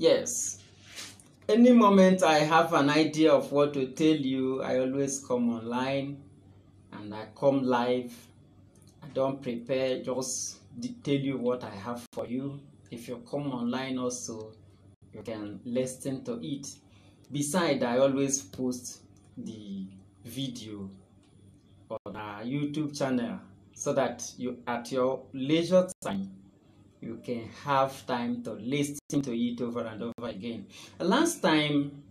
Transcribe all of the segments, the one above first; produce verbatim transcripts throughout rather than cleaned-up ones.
Yes. Any moment I have an idea of what to tell you, I always come online and I come live. I don't prepare, just tell you what I have for you. If you come online also, you can listen to it. Besides, I always post the video on our YouTube channel so that you, at your leisure time, you can have time to listen to it over and over again. Last time,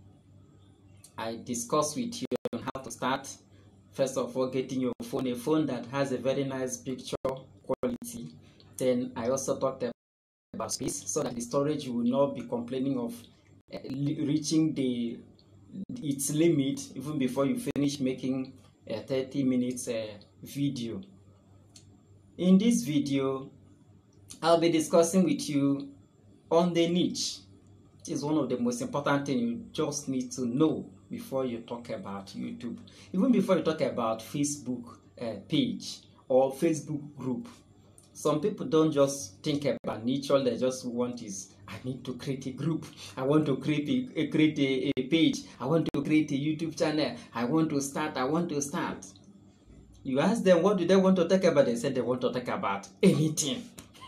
I discussed with you on how to start. First of all, getting your phone, a phone that has a very nice picture quality. Then I also talked about space, so that the storage will not be complaining of uh, reaching the its limit even before you finish making a thirty minutes uh, video. In this video, I'll be discussing with you on the niche. Is one of the most important things you just need to know before you talk about YouTube. Even before you talk about Facebook uh, page or Facebook group. Some people don't just think about niche. All they just want is, I need to create a group. I want to create a, a create a, a page. I want to create a YouTube channel. I want to start. I want to start. You ask them, what do they want to talk about? They said they want to talk about anything.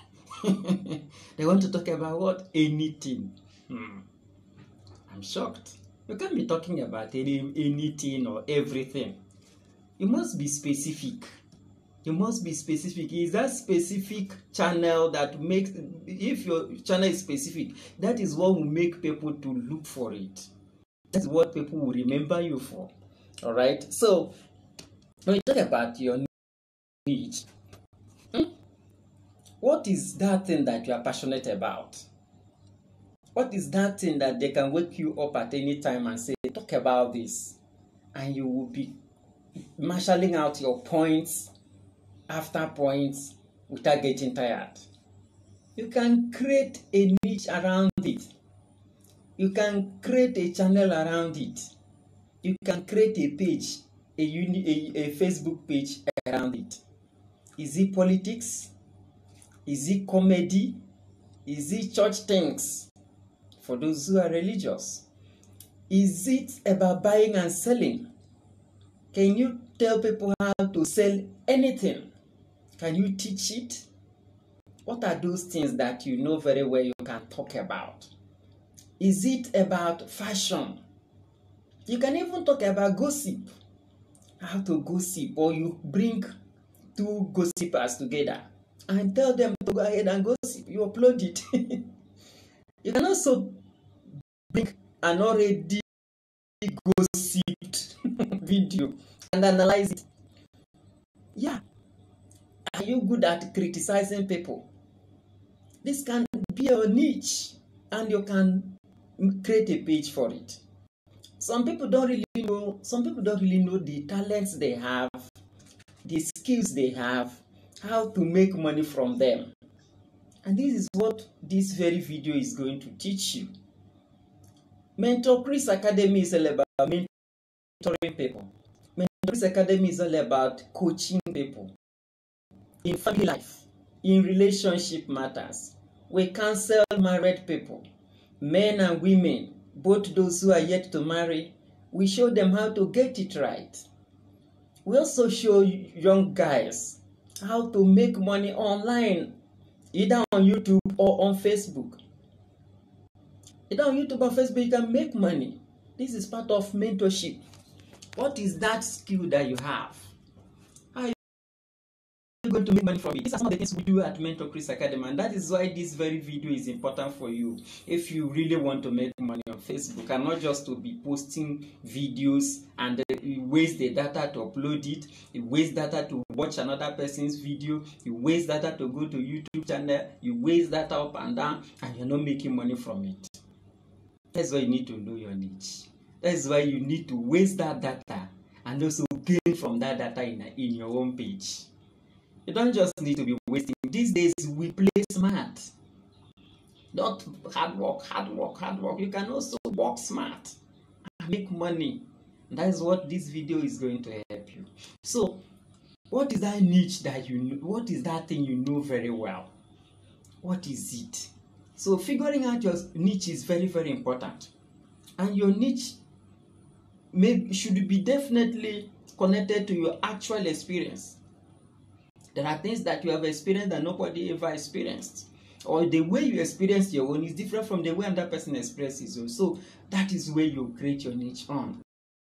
They want to talk about what? Anything. Hmm. I'm shocked. You can't be talking about any, anything or everything. You must be specific. You must be specific. Is that specific channel that makes, if your channel is specific, that is what will make people to look for it. That's what people will remember you for. All right. So when you talk about your niche, hmm, what is that thing that you are passionate about? What is that thing that they can wake you up at any time and say, talk about this? And you will be marshalling out your points after points without getting tired. You can create a niche around it. You can create a channel around it. You can create a page, a, uni, a, a Facebook page around it. Is it politics? Is it comedy? Is it church things? For those who are religious. Is it about buying and selling? Can you tell people how to sell anything? Can you teach it? What are those things that you know very well you can talk about? Is it about fashion? You can even talk about gossip. How to gossip, or you bring two gossipers together and tell them to go ahead and gossip. You upload it. You can also bring an already gossiped video and analyze it. Yeah. Are you good at criticizing people? This can be your niche and you can create a page for it. Some people don't really know, some people don't really know the talents they have, the skills they have, how to make money from them. And this is what this very video is going to teach you. Mentor Chris Academy is all about mentoring people. Mentor Chris Academy is all about coaching people in family life, in relationship matters. We counsel married people, men and women, both those who are yet to marry. We show them how to get it right. We also show young guys how to make money online, either on YouTube or on Facebook. Either on YouTube or Facebook, you can make money. This is part of mentorship. What is that skill that you have? How are you going to make money from it? These are some of the things we do at Mentor Chris Academy, and that is why this very video is important for you. If you really want to make money on Facebook and not just to be posting videos and uh, you waste the data to upload it, you waste data to watch another person's video, you waste data to go to YouTube channel, you waste data up and down, and you're not making money from it. That's why you need to know your niche. That's why you need to waste that data and also gain from that data in, in your own page. You don't just need to be wasting. These days we play smart. Not hard work, hard work, hard work. You can also work smart and make money. That is what this video is going to help you. So, what is that niche that you know? What is that thing you know very well? What is it? So figuring out your niche is very, very important. And your niche may, should be definitely connected to your actual experience. There are things that you have experienced that nobody ever experienced. Or the way you experience your own is different from the way another person experiences yours. So that is where you create your niche on.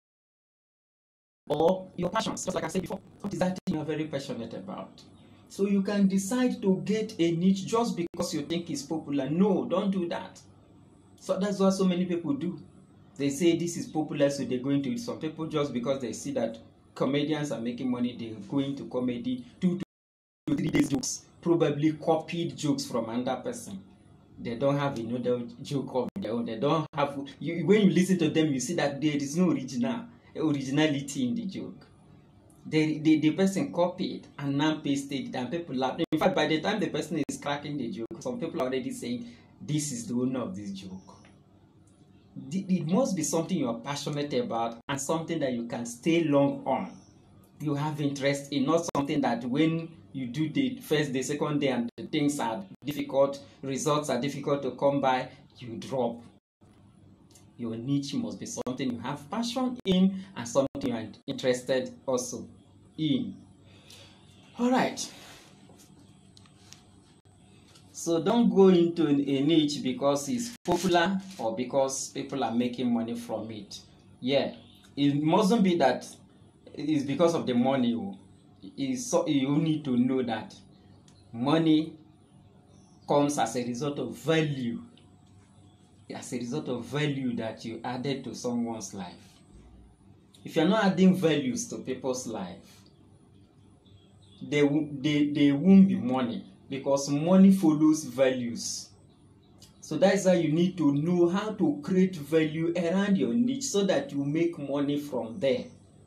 Or your passions, just like I said before. What is that thing you're very passionate about? So you can decide to get a niche just because you think it's popular. No, don't do that. So that's what so many people do. They say this is popular, so they're going to it. Some people, just because they see that comedians are making money, they're going to comedy. Two to three days jokes, probably copied jokes from another person. They don't have another joke of their own. They don't have. You, when you listen to them, you see that there is no original originality in the joke. The, the, the person copied and now pasted it, and people laugh. In fact, by the time the person is cracking the joke, some people are already saying, this is the owner of this joke. It must be something you are passionate about and something that you can stay long on. You have interest in, not something that when you do the first day, second day, and the things are difficult, results are difficult to come by, you drop. Your niche must be something you have passion in and something you are interested also in. All right. So don't go into a niche because it's popular or because people are making money from it. Yeah, it mustn't be that it's because of the money. It's so, you need to know that money comes as a result of value. As a result of value that you added to someone's life. If you're not adding values to people's life, there, there, there won't be money, because money follows values. So that's why you need to know how to create value around your niche so that you make money from there.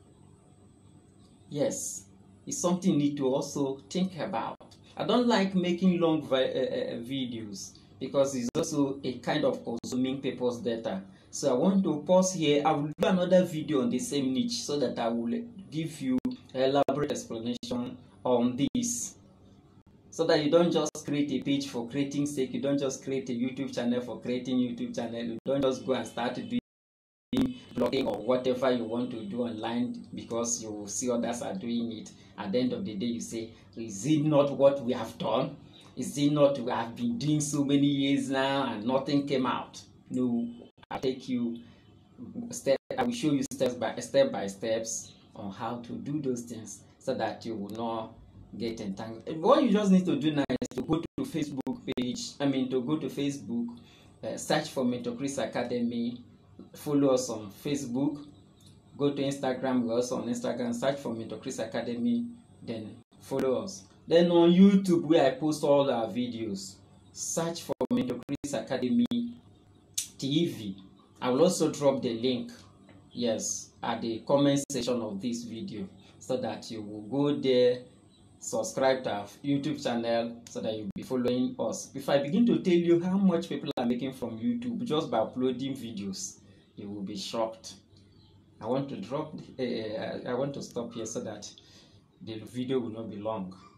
Yes, it's something you need to also think about. I don't like making long vi uh, uh, videos, because it's also a kind of consuming people's data. So I want to pause here. I will do another video on the same niche so that I will give you an elaborate explanation on this. So that you don't just create a page for creating sake, you don't just create a YouTube channel for creating YouTube channel, you don't just go and start doing blogging or whatever you want to do online because you see others are doing it. At the end of the day, you say, is it not what we have done? Is it not we have been doing so many years now and nothing came out? No, I'll take you step. I will show you steps by step by steps on how to do those things so that you will not get entangled. What you just need to do now is to go to Facebook page. I mean, to go to Facebook, uh, search for Mentor Chris Academy. Follow us on Facebook. Go to Instagram. We're also on Instagram. Search for Mentor Chris Academy. Then follow us. Then on YouTube, where I post all our videos, search for Mentor Chris Academy T V. I will also drop the link, yes, at the comment section of this video, so that you will go there, subscribe to our YouTube channel, so that you'll be following us. If I begin to tell you how much people are making from YouTube just by uploading videos, you will be shocked. I want to drop. Uh, I want to stop here so that the video will not be long.